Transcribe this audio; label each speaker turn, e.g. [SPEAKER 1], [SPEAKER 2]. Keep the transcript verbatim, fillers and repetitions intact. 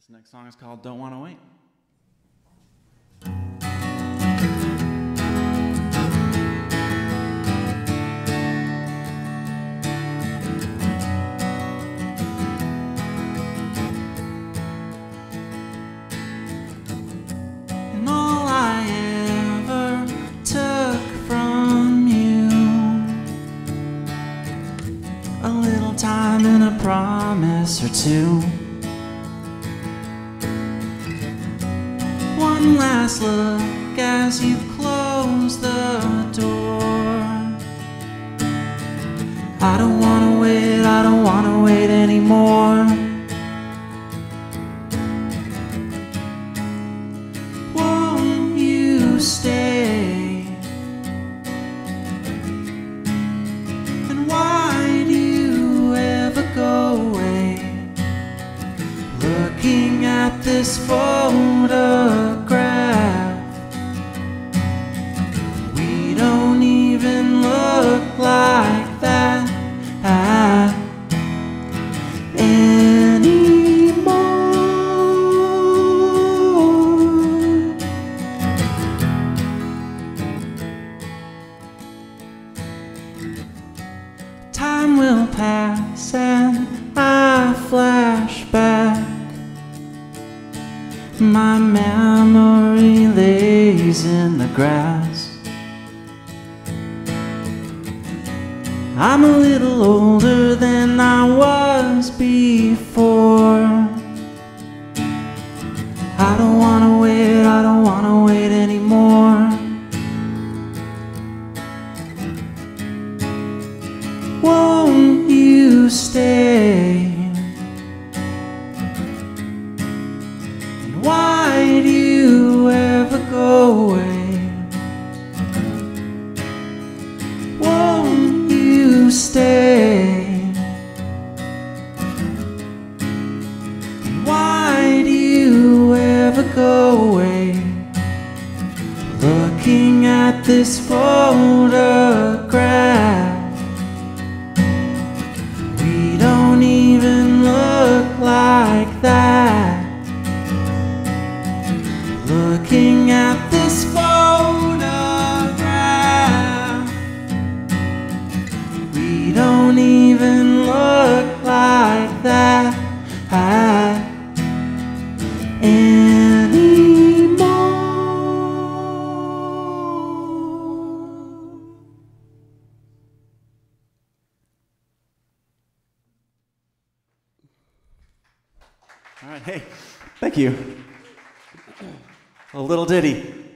[SPEAKER 1] This next song is called Don't Wanna Wait. And all I ever took from you, a little time and a promise or two. One last look as you close the door. I don't wanna wait, I don't wanna wait anymore. Won't you stay? And why do you ever go away? Looking at this photograph, we don't even look like that anymore. Time will pass and I flash back. My memory lays in the grass. I'm a little older than I was before. I don't wanna wait, I don't wanna wait anymore. Won't you stay? Why do you ever go away? Won't you stay? Why do you ever go away? Looking at this photograph, we don't even look like that. Looking at this photograph, we don't even look like that anymore. All right, hey, thank you. A little ditty.